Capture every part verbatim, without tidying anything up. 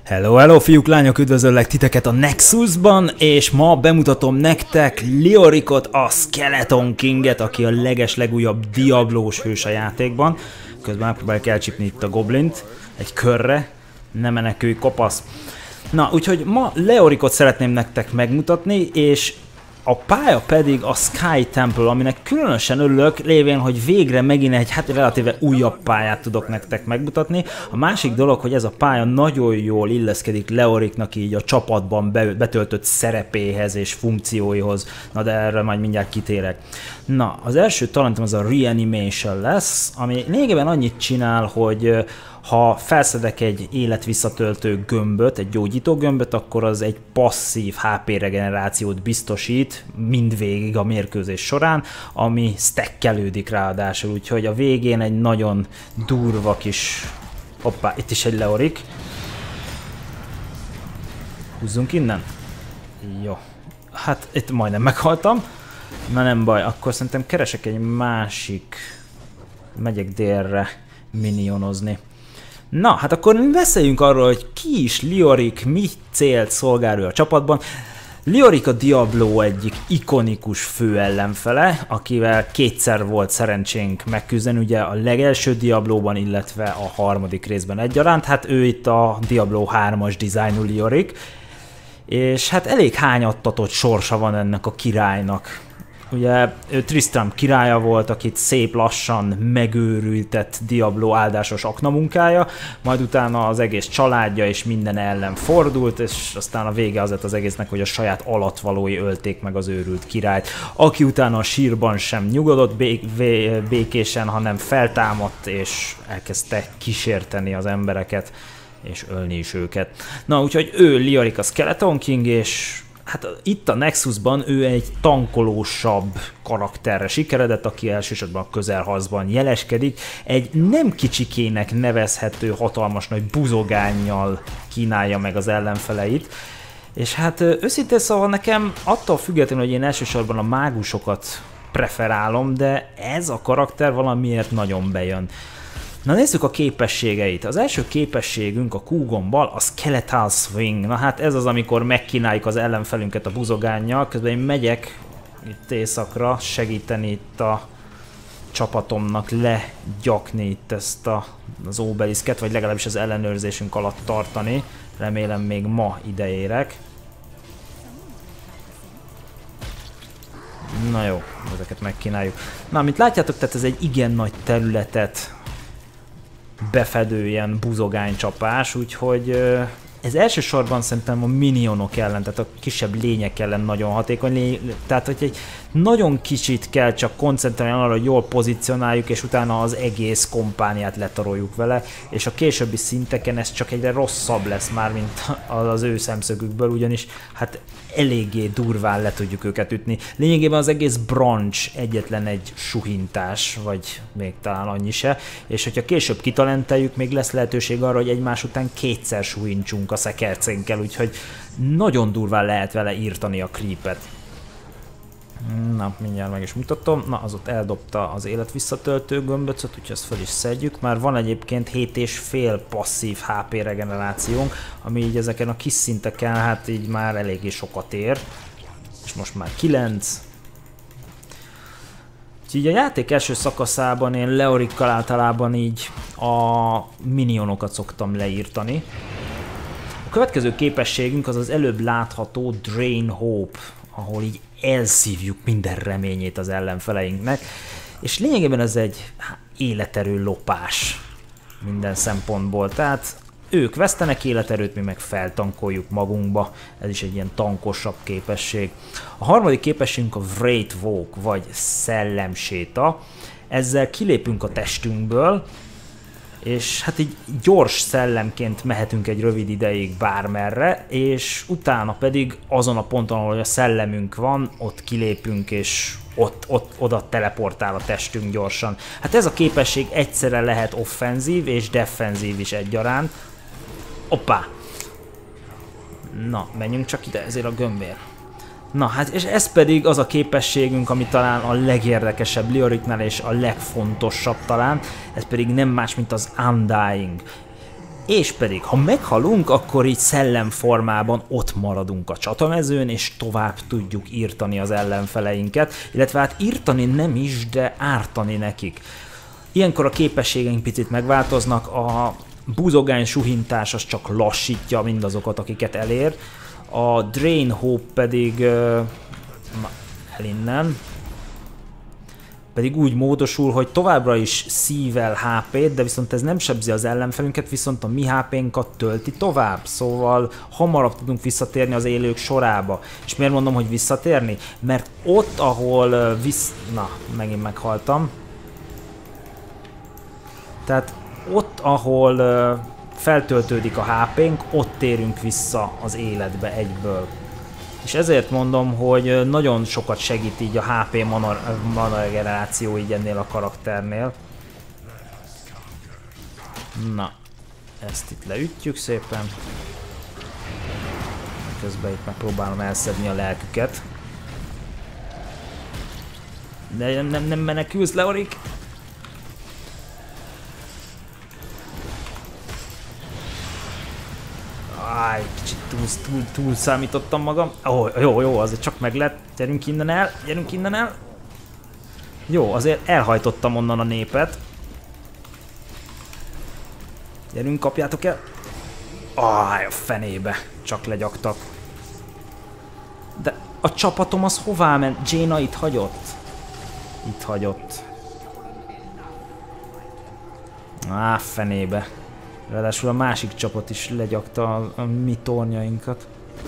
Hello, hello fiúk, lányok, üdvözöllek titeket a Nexusban, és ma bemutatom nektek Leoricot, a Skeleton Kinget, aki a leges legújabb Diablós hős a játékban. Közben megpróbáljuk elcsípni itt a goblint egy körre, ne menekülj, kopasz. Na, úgyhogy ma Leoricot szeretném nektek megmutatni, és a pálya pedig a Sky Temple, aminek különösen örülök, lévén, hogy végre megint egy hát relatíve újabb pályát tudok nektek megmutatni. A másik dolog, hogy ez a pálya nagyon jól illeszkedik Leoricnak így a csapatban betöltött szerepéhez és funkcióihoz. Na de erre majd mindjárt kitérek. Na, az első talentom az a Reanimation lesz, ami lényegében annyit csinál, hogy ha felszedek egy életvisszatöltő gömböt, egy gyógyító gömböt, akkor az egy passzív há pé regenerációt biztosít mindvégig a mérkőzés során, ami stackelődik ráadásul, úgyhogy a végén egy nagyon durva kis... Hoppá, itt is egy Leoric. Húzzunk innen? Jó. Hát itt majdnem meghaltam. Na nem baj, akkor szerintem keresek egy másik... Megyek délre minionozni. Na, hát akkor beszéljünk arról, hogy ki is Leoric, mi célt szolgál ő a csapatban. Leoric a Diablo egyik ikonikus fő ellenfele, akivel kétszer volt szerencsénk megküzdeni, ugye a legelső Diablóban, illetve a harmadik részben egyaránt. Hát ő itt a Diablo hármas dizájnú Leoric, és hát elég hányattatott sorsa van ennek a királynak. Ugye ő Tristram királya volt, akit szép lassan megőrültett Diablo áldásos aknamunkája, majd utána az egész családja és minden ellen fordult, és aztán a vége az lett az egésznek, hogy a saját alatvalói ölték meg az őrült királyt, aki utána a sírban sem nyugodott bé békésen, hanem feltámadt és elkezdte kísérteni az embereket, és ölni is őket. Na, úgyhogy ő Leoric a Skeleton King, és hát itt a Nexusban ő egy tankolósabb karakterre sikeredett, aki elsősorban a közelharcban jeleskedik. Egy nem kicsikének nevezhető hatalmas nagy buzogánnyal kínálja meg az ellenfeleit. És hát őszintén szóval nekem attól függetlenül, hogy én elsősorban a mágusokat preferálom, de ez a karakter valamiért nagyon bejön. Na nézzük a képességeit. Az első képességünk a Kugonbal a Skeletal Swing. Na hát ez az, amikor megkínáljuk az ellenfelünket a buzogánnyal. Közben én megyek itt északra segíteni itt a csapatomnak legyakni itt ezt a, az obeliszket, vagy legalábbis az ellenőrzésünk alatt tartani. Remélem még ma ideérek. Na jó, ezeket megkínáljuk. Na, mint látjátok, tehát ez egy igen nagy területet befedő ilyen buzogánycsapás, úgyhogy ez elsősorban szerintem a minionok ellen, tehát a kisebb lények ellen nagyon hatékony, lény, tehát hogy egy nagyon kicsit kell csak koncentrálni arra, hogy jól pozícionáljuk, és utána az egész kompániát letaroljuk vele, és a későbbi szinteken ez csak egyre rosszabb lesz már, mint az ő szemszögükből, ugyanis hát eléggé durván le tudjuk őket ütni. Lényegében az egész branch egyetlen egy suhintás, vagy még talán annyi se, és hogyha később kitalenteljük, még lesz lehetőség arra, hogy egymás után kétszer suhintsunk a szekercénkkel, úgyhogy nagyon durván lehet vele írtani a creepet. Na, mindjárt meg is mutatom. Na, az ott eldobta az életvisszatöltő gömböcöt, úgyhogy ezt fel is szedjük. Már van egyébként hét és fél passzív há pé regenerációnk, ami így ezeken a kis szinteken hát így már eléggé sokat ér. És most már kilenc. Úgyhogy a játék első szakaszában én Leorikkal általában így a minionokat szoktam leírtani. A következő képességünk az az előbb látható Drain Hope, ahol így elszívjuk minden reményét az ellenfeleinknek, és lényegében ez egy életerő lopás minden szempontból, tehát ők vesztenek életerőt, mi meg feltankoljuk magunkba, ez is egy ilyen tankosabb képesség. A harmadik képességünk a Wraith Walk, vagy szellemséta, ezzel kilépünk a testünkből, és hát így gyors szellemként mehetünk egy rövid ideig bármerre, és utána pedig azon a ponton, ahol a szellemünk van, ott kilépünk, és ott, ott oda teleportál a testünk gyorsan. Hát ez a képesség egyszerre lehet offenzív és defenzív is egyaránt. Hoppá! Na, menjünk csak ide ezért a gömbért. Na hát, és ez pedig az a képességünk, ami talán a legérdekesebb Leoricnál és a legfontosabb talán, ez pedig nem más, mint az Undying. És pedig, ha meghalunk, akkor így szellemformában ott maradunk a csatamezőn, és tovább tudjuk írtani az ellenfeleinket, illetve hát írtani nem is, de ártani nekik. Ilyenkor a képességeink picit megváltoznak, a búzogány suhintás az csak lassítja mindazokat, akiket elér, a Drain Hope pedig, na, el innen, pedig úgy módosul, hogy továbbra is szível há pét, de viszont ez nem sebzi az ellenfelünket, viszont a mi há pénkat tölti tovább, szóval hamarabb tudunk visszatérni az élők sorába. És miért mondom, hogy visszatérni? Mert ott, ahol visz... Na, megint meghaltam. Tehát ott, ahol feltöltődik a há pénk, ott térünk vissza az életbe egyből. És ezért mondom, hogy nagyon sokat segít így a há pé mana, mana regeneráció így ennél a karakternél. Na, ezt itt leütjük szépen. Közben itt megpróbálom elszedni a lelküket. De nem, nem, nem menekülsz, Leorik! Áj, kicsit túl, túl, túl számítottam magam. Ó, jó, jó, azért csak meg lett. Gyerünk innen el, gyerünk innen el. Jó, azért elhajtottam onnan a népet. Gyerünk, kapjátok el. Áj, a fenébe. Csak legyaktak. De a csapatom az hová ment? Jaina itt hagyott? Itt hagyott. Á, fenébe. Ráadásul a másik csapat is legyakta a, a mi tornyainkat.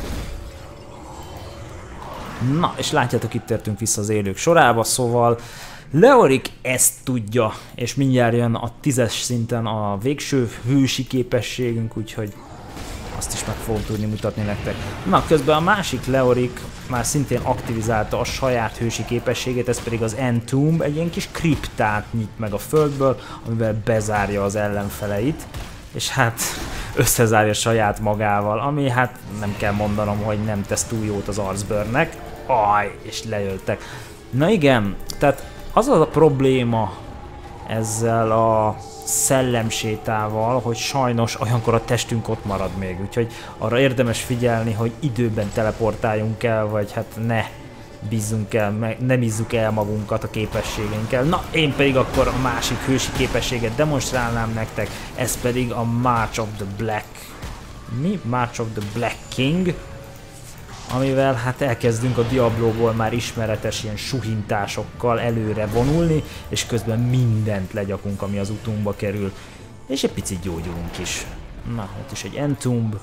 Na, és látjátok, itt értünk vissza az élők sorába, szóval Leorik ezt tudja, és mindjárt jön a tízes szinten a végső hősi képességünk, úgyhogy azt is meg fogom tudni mutatni nektek. Na, közben a másik Leorik már szintén aktivizálta a saját hősi képességét, ez pedig az Entomb, egy ilyen kis kriptát nyit meg a földből, amivel bezárja az ellenfeleit. És hát összezárja saját magával, ami hát nem kell mondanom, hogy nem tesz túl jót az arcbőrnek. Aj, és leöltek. Na igen, tehát az az a probléma ezzel a szellemsétával, hogy sajnos olyankor a testünk ott marad még, úgyhogy arra érdemes figyelni, hogy időben teleportáljunk el, vagy hát ne bízzunk el, ne bízzuk el magunkat a képességeinkkel. Na, én pedig akkor a másik hősi képességet demonstrálnám nektek, ez pedig a March of the Black... Mi? March of the Black King, amivel hát elkezdünk a Diablóból már ismeretes ilyen suhintásokkal előre vonulni, és közben mindent legyakunk, ami az utunkba kerül, és egy picit gyógyulunk is. Na, ott is egy Entomb.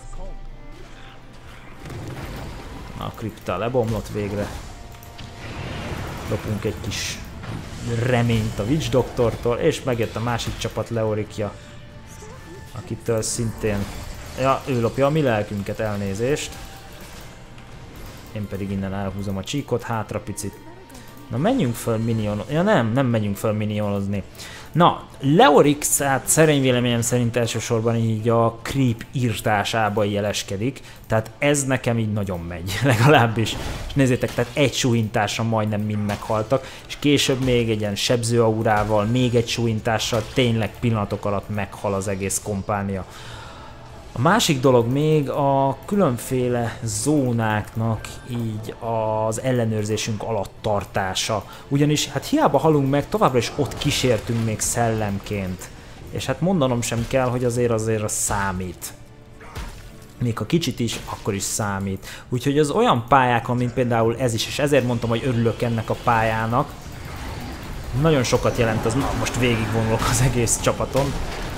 Na, a kripta lebomlott végre. Lopunk egy kis reményt a Witch Doktortól, és megjött a másik csapat Leorikja, akitől szintén, ja, ő lopja a mi lelkünket, elnézést. Én pedig innen elhúzom a csíkot, hátra picit. Na, menjünk föl minion... Ja nem, nem menjünk föl minionozni. Na, Leorik hát szerény véleményem szerint elsősorban így a creep írtásában jeleskedik, tehát ez nekem így nagyon megy, legalábbis. És nézzétek, tehát egy súhintással majdnem mind meghaltak, és később még egy ilyen sebző aurával, még egy súhintással tényleg pillanatok alatt meghal az egész kompánia. A másik dolog még a különféle zónáknak így az ellenőrzésünk alatt tartása. Ugyanis hát hiába halunk meg, továbbra is ott kísértünk még szellemként. És hát mondanom sem kell, hogy azért azért az számít. Még ha kicsit is, akkor is számít. Úgyhogy az olyan pályákon, mint például ez is, és ezért mondtam, hogy örülök ennek a pályának. Nagyon sokat jelent az, na most végigvonulok az egész csapaton.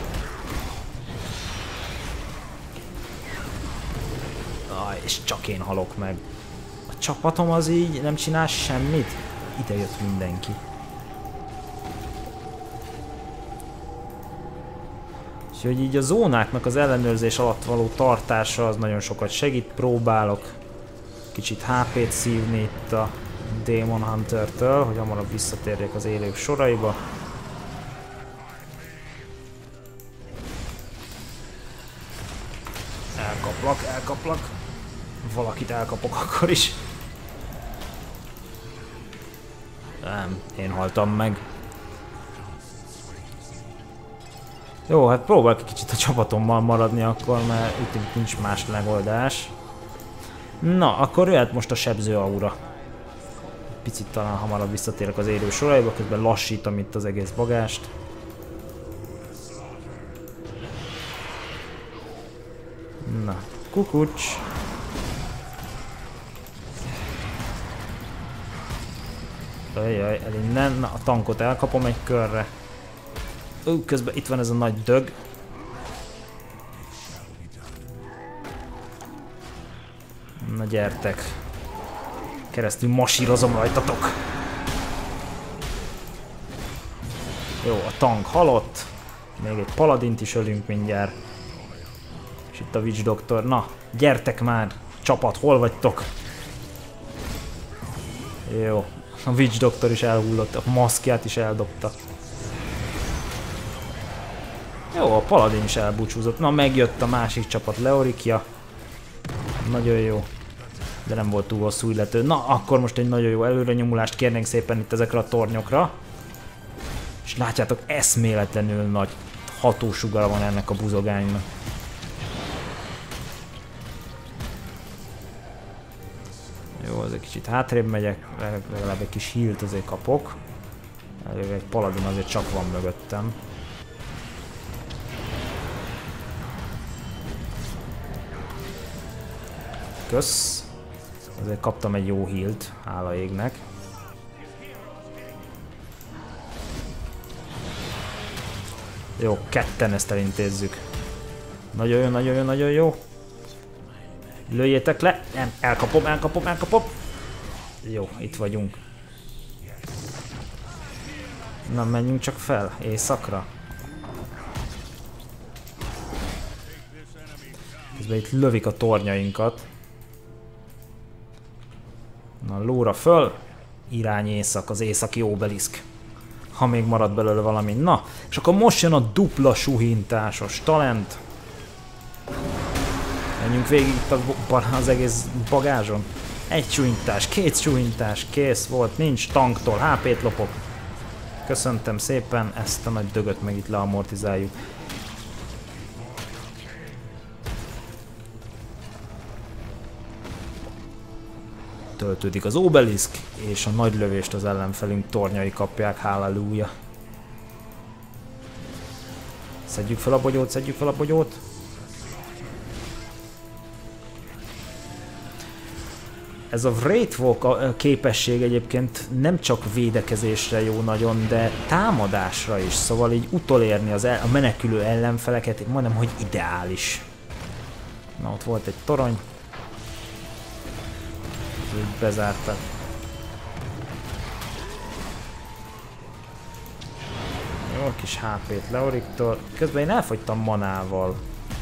És csak én halok meg. A csapatom az így nem csinál semmit. Ide jött mindenki. Úgyhogy így a zónáknak az ellenőrzés alatt való tartása az nagyon sokat segít. Próbálok kicsit há pét szívni itt a Demon Hunter-től, hogy hamarabb visszatérjek az élők soraiba. Elkaplak, elkaplak. Valakit elkapok akkor is. Nem, én haltam meg. Jó, hát próbálok egy kicsit a csapatommal maradni akkor, mert itt nincs más megoldás. Na, akkor jöhet most a sebző aura. Picit talán hamarabb visszatérek az élő soraiba, közben lassítom itt az egész bagást. Na, kukucs. Ajjaj, el innen. Na, a tankot elkapom egy körre. Ú, közben itt van ez a nagy dög. Na gyertek. Keresztül masírozom rajtatok. Jó, a tank halott. Még egy paladint is ölünk mindjárt. És itt a Witch Doctor. Na, gyertek már! Csapat, hol vagytok? Jó. A Witch Doctor is elhullott, a maszkját is eldobta. Jó, a paladin is elbúcsúzott. Na, megjött a másik csapat, Leorikia. Nagyon jó. De nem volt túl hosszú illető. Na, akkor most egy nagyon jó előrenyomulást kérnénk szépen itt ezekre a tornyokra. És látjátok, eszméletlenül nagy hatósugara van ennek a buzogánynak. Jó, az egy kicsit hátrébb megyek, legalább egy kis healt azért kapok. Elég egy paladin azért csak van mögöttem. Kösz. Azért kaptam egy jó healt, hála égnek. Jó, ketten ezt elintézzük. Nagyon jó, nagyon jó, nagyon jó. Lőjétek le! Nem, elkapom, elkapom, elkapom! Jó, itt vagyunk. Na, menjünk csak fel, éjszakra. Közben itt lövik a tornyainkat. Na, lóra föl! Irány észak, az északi obeliszk. Ha még marad belőle valami. Na, és akkor most jön a dupla suhintásos talent. Menjünk végig itt az egész bagázson. Egy suhintás, két suhintás, kész volt, nincs tanktól, há pét lopok. Köszöntem szépen, ezt a nagy dögöt meg itt leamortizáljuk. Töltődik az obeliszk, és a nagy lövést az ellenfelünk tornyai kapják, halleluja. Szedjük fel a bogyót, szedjük fel a bogyót. Ez a Wraithwalk képesség egyébként nem csak védekezésre jó nagyon, de támadásra is, szóval így utolérni az el, a menekülő ellenfeleket, majdnem, hogy ideális. Na, ott volt egy torony. Így bezártak. Jó, kis há pét Leoriktól. Közben én elfogytam manával.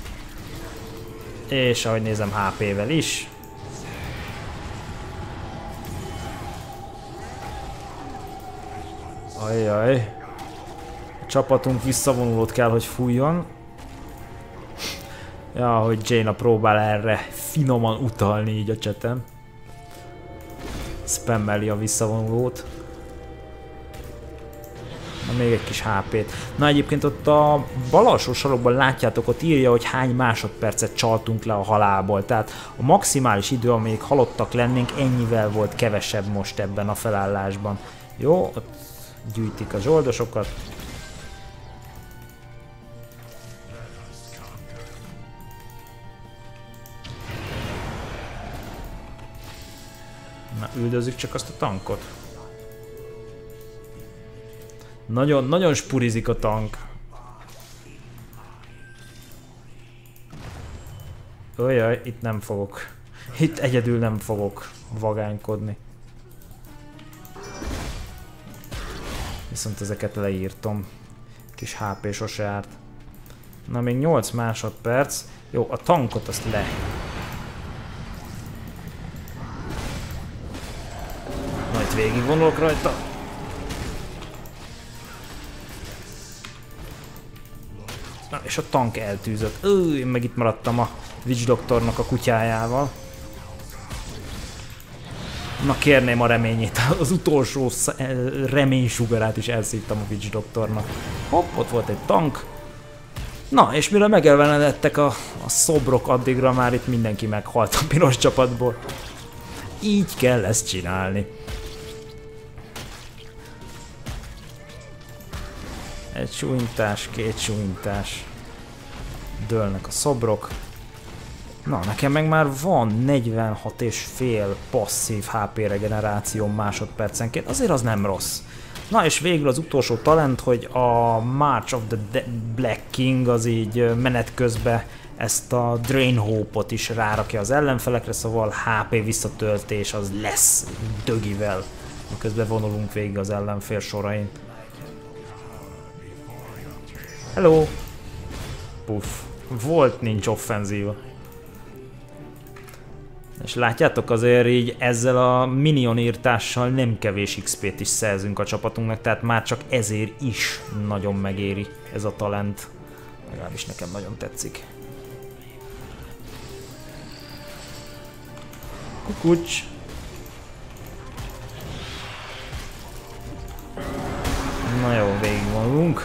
És ahogy nézem, há pével is. Ajjaj. A csapatunk visszavonulót kell, hogy fújjon. Ja, hogy Jaina próbál erre finoman utalni így a chaten. Spammeli a visszavonulót. Na, még egy kis há pét. Na, egyébként ott a bal alsó sarokban látjátok, ott írja, hogy hány másodpercet csaltunk le a halálból. Tehát a maximális idő, amíg halottak lennénk, ennyivel volt kevesebb most ebben a felállásban. Jó, ott gyűjtik a zsoldosokat. Na, üldözzük csak azt a tankot. Nagyon, nagyon spurizik a tank. Ojjaj, itt nem fogok. Itt egyedül nem fogok vagánykodni. Viszont ezeket leírtam. Kis há pé sose járt. Na, még nyolc másodperc. Jó, a tankot azt le. Na, itt végig vonulok rajta. Na, és a tank eltűzött. Ő, én meg itt maradtam a Witch Doctornak a kutyájával. Na, kérném a reményét, az utolsó reménysugarát is elszívtam a Witch Doctornak. Hopp, ott volt egy tank. Na, és mire megelevenedettek a, a szobrok, addigra már itt mindenki meghalt a piros csapatból. Így kell ezt csinálni. Egy súlyintás, két súlyintás. Dőlnek a szobrok. Na, nekem meg már van negyvenhat és fél passzív há pé regeneráció másodpercenként, azért az nem rossz. Na és végül az utolsó talent, hogy a March of the De Black King az így menet közben ezt a Drain Hope-ot is rárakja az ellenfelekre, szóval há pé visszatöltés az lesz dögivel, miközben vonulunk végig az ellenfél sorain. Hello! Puff. Volt, nincs offenzíva. És látjátok, azért így ezzel a minion írtással nem kevés iksz pét is szerzünk a csapatunknak, tehát már csak ezért is nagyon megéri ez a talent. Legalábbis nekem nagyon tetszik. Kukucs! Na jó, végigvonulunk.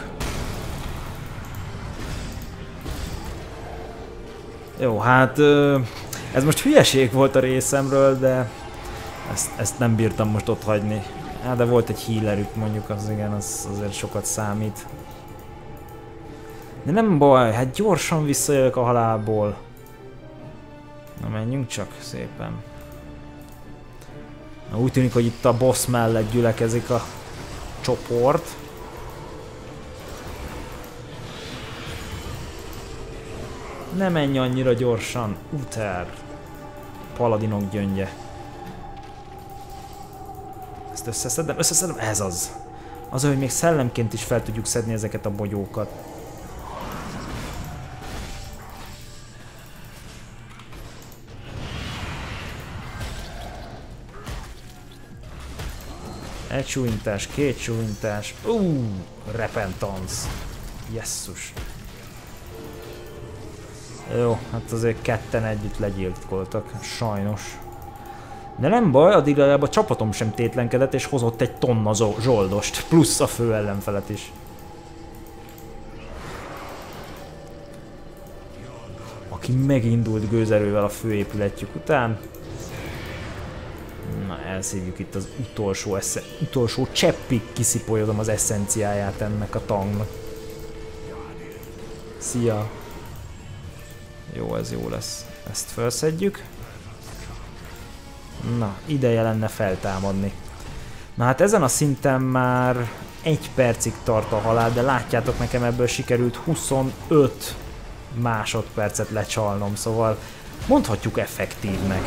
Jó, hát ez most hülyeség volt a részemről, de ezt, ezt nem bírtam most ott hagyni. Hát de volt egy healerük mondjuk, az igen, az azért sokat számít. De nem baj, hát gyorsan visszajövök a halálból. Na menjünk csak szépen. Na, úgy tűnik, hogy itt a boss mellett gyülekezik a csoport. Ne menj annyira gyorsan, Uther. Paladinok gyöngye. Ezt összeszedem, összeszedem, ez az. Az, hogy még szellemként is fel tudjuk szedni ezeket a bogyókat. Egy súlyintás, két súlyintás. Uuuuh, repentance. Jesszus. Jó, hát azért ketten együtt legyilkoltak, sajnos. De nem baj, addig legalább a csapatom sem tétlenkedett és hozott egy tonna zsoldost, plusz a fő ellenfelet is. Aki megindult gőzerővel a főépületjük után. Na, elszívjuk itt az utolsó, esze, utolsó cseppig kiszipolyodom az eszenciáját ennek a tangnak. Szia! Jó, ez jó lesz. Ezt felszedjük. Na, ideje lenne feltámadni. Na hát ezen a szinten már egy percig tart a halál, de látjátok, nekem ebből sikerült huszonöt másodpercet lecsalnom, szóval mondhatjuk effektívnek.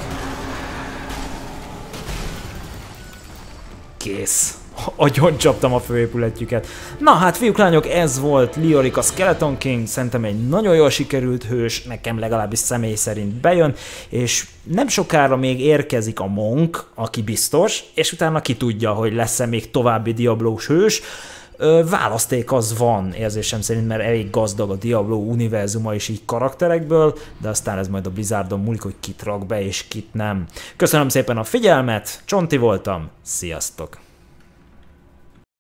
Kész. Agyon csaptam a főépületjüket. Na hát fiúk, lányok, ez volt Leoric a Skeleton King, szerintem egy nagyon jól sikerült hős, nekem legalábbis személy szerint bejön, és nem sokára még érkezik a Monk, aki biztos, és utána ki tudja, hogy lesz-e még további Diablós hős. Ö, választék az van, érzésem szerint, mert elég gazdag a Diablo univerzuma is így karakterekből, de aztán ez majd a Blizzardon múlik, hogy kit rak be és kit nem. Köszönöm szépen a figyelmet, Csonti voltam, sziasztok!